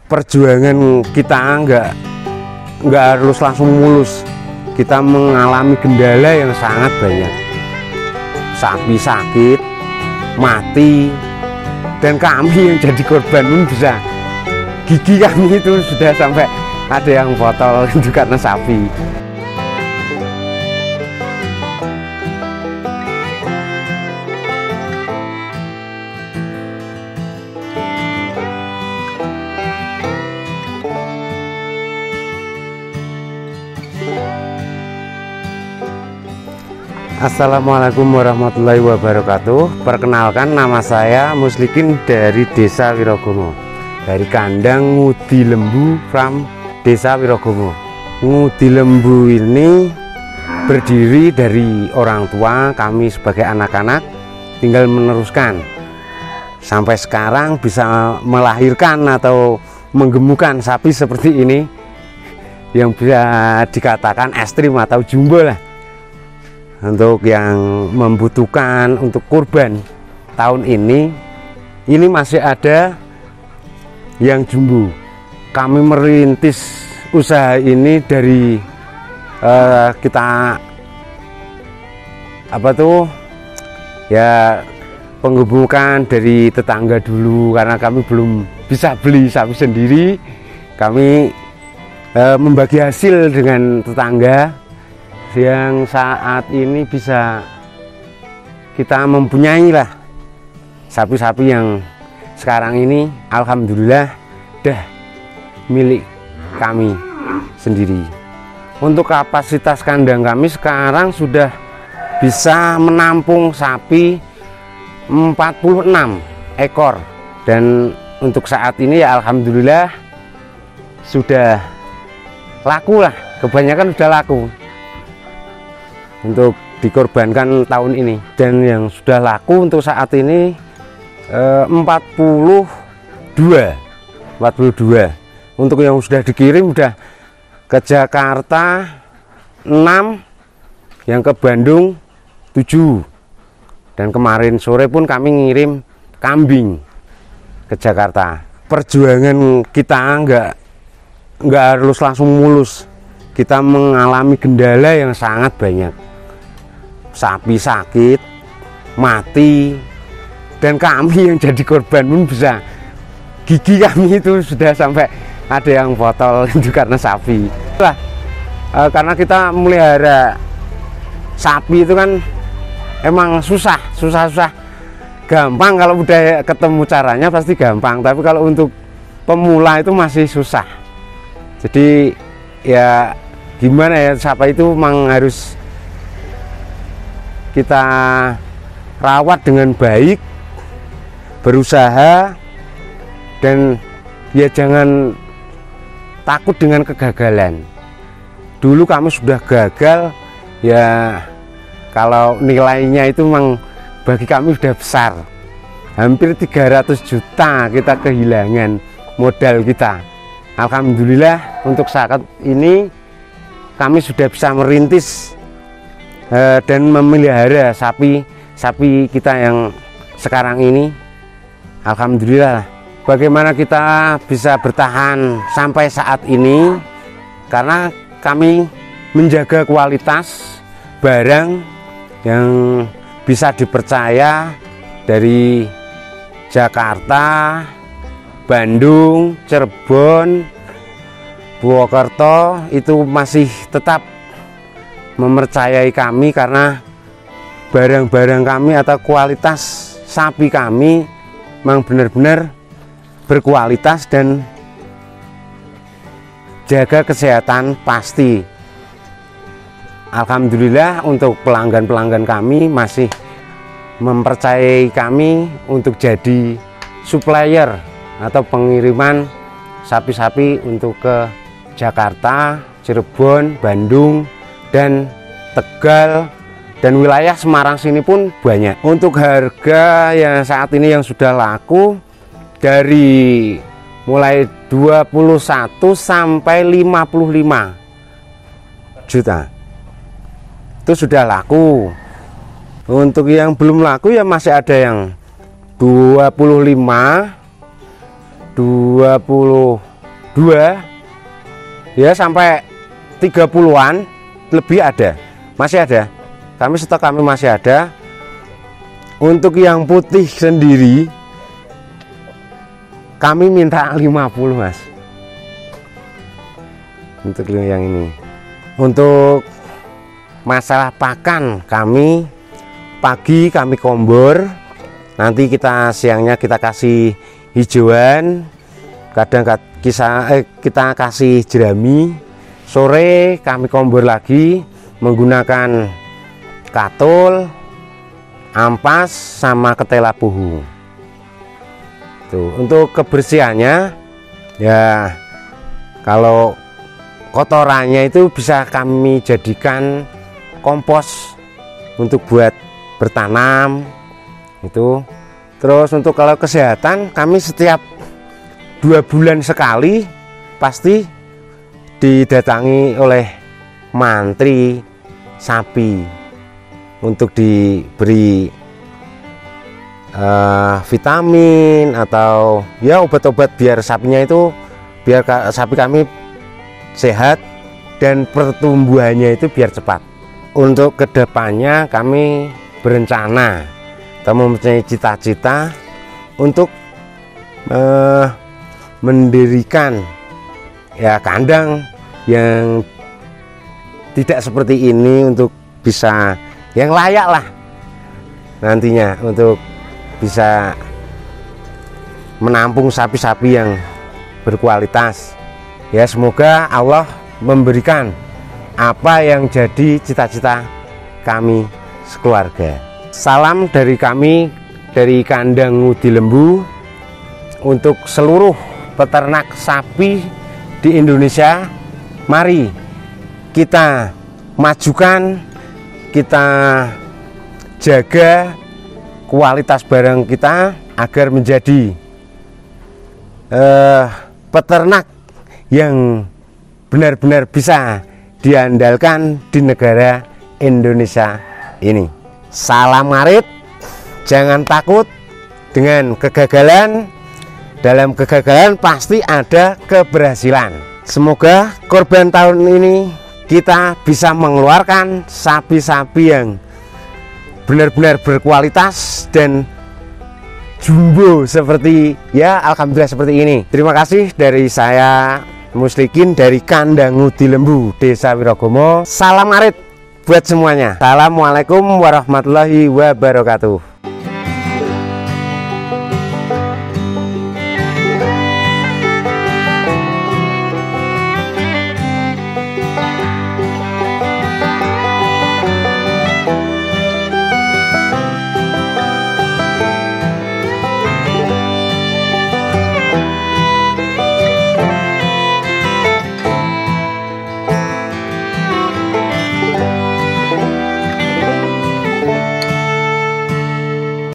perjuangan kita nggak harus langsung mulus. Kita mengalami kendala yang sangat banyak. Sapi sakit, mati, dan kami yang jadi korban pun bisa. Gigi kami itu sudah sampai ada yang botol itu karena sapi. Assalamualaikum warahmatullahi wabarakatuh. Perkenalkan, nama saya Muslikin dari Desa Wirogongo, dari kandang Ngudi Lembu Farm Desa Wirogongo. Ngudi Lembu ini berdiri dari orang tua kami sebagai anak-anak, tinggal meneruskan sampai sekarang bisa melahirkan atau menggemukkan sapi seperti ini yang bisa dikatakan ekstrim atau jumbo lah. Untuk yang membutuhkan untuk kurban tahun ini masih ada yang jumbo. Kami merintis usaha ini dari kita penggemukan dari tetangga dulu, karena kami belum bisa beli sapi sendiri. Kami membagi hasil dengan tetangga yang saat ini bisa kita mempunyai lah sapi-sapi yang sekarang ini alhamdulillah dah milik kami sendiri. Untuk kapasitas kandang kami sekarang sudah bisa menampung sapi 46 ekor, dan untuk saat ini ya alhamdulillah sudah laku lah, kebanyakan sudah laku untuk dikorbankan tahun ini. Dan yang sudah laku untuk saat ini 42. Untuk yang sudah dikirim udah ke Jakarta 6, yang ke Bandung 7, dan kemarin sore pun kami ngirim kambing ke Jakarta. Perjuangan kita nggak harus langsung mulus. Kita mengalami kendala yang sangat banyak. Sapi sakit, mati, dan kami yang jadi korban pun bisa. Gigi kami itu sudah sampai ada yang botol itu karena sapi. Karena kita melihara sapi itu kan emang susah. Gampang kalau udah ketemu caranya pasti gampang, tapi kalau untuk pemula itu masih susah. Jadi ya gimana ya, sapi itu memang harus kita rawat dengan baik, berusaha, dan ya jangan takut dengan kegagalan. Dulu kami sudah gagal, ya kalau nilainya itu memang bagi kami sudah besar, hampir 300 juta kita kehilangan modal kita. Alhamdulillah untuk saat ini kami sudah bisa merintis dan memelihara sapi kita yang sekarang ini. Alhamdulillah. Bagaimana kita bisa bertahan sampai saat ini? Karena kami menjaga kualitas barang yang bisa dipercaya dari Jakarta, Bandung, Cirebon, Purwokerto itu masih tetap mempercayai kami, karena barang-barang kami atau kualitas sapi kami memang benar-benar berkualitas dan jaga kesehatan pasti. Alhamdulillah untuk pelanggan-pelanggan kami masih mempercayai kami untuk jadi supplier atau pengiriman sapi-sapi untuk ke Jakarta, Cirebon, Bandung, dan Tegal, dan wilayah Semarang sini pun banyak. Untuk harga yang saat ini yang sudah laku dari mulai 21 sampai 55 juta itu sudah laku. Untuk yang belum laku ya masih ada yang 25, 20 ya sampai 30-an lebih ada, masih ada. Stok kami masih ada. Untuk yang putih sendiri kami minta 50, Mas. Untuk yang ini. Untuk masalah pakan, kami pagi kami kombor, nanti siangnya kita kasih hijauan, kadang kita kasih jerami, sore kami kombor lagi menggunakan katul, ampas sama ketela puhu. Tuh, untuk kebersihannya ya, kalau kotorannya itu bisa kami jadikan kompos untuk buat bertanam itu. Terus untuk kalau kesehatan, kami setiap 2 bulan sekali pasti didatangi oleh mantri sapi untuk diberi vitamin atau ya obat-obat biar sapinya itu, biar sapi kami sehat dan pertumbuhannya itu biar cepat. Untuk kedepannya kami berencana atau mempunyai cita-cita untuk mendirikan ya kandang yang tidak seperti ini, untuk bisa yang layak lah nantinya, untuk bisa menampung sapi-sapi yang berkualitas. Ya, semoga Allah memberikan apa yang jadi cita-cita kami sekeluarga. Salam dari kami, dari kandang Ngudi Lembu, untuk seluruh peternak sapi di Indonesia. Mari kita majukan, kita jaga kualitas barang kita agar menjadi peternak yang benar-benar bisa diandalkan di negara Indonesia ini. Salam ngarit, jangan takut dengan kegagalan. Dalam kegagalan pasti ada keberhasilan. Semoga Kurban tahun ini kita bisa mengeluarkan sapi-sapi yang benar-benar berkualitas dan jumbo seperti ya, alhamdulillah seperti ini. Terima kasih dari saya Muslikin dari kandang Ngudi Lembu, Desa Wirogomo. Salam ngarit buat semuanya. Assalamualaikum warahmatullahi wabarakatuh.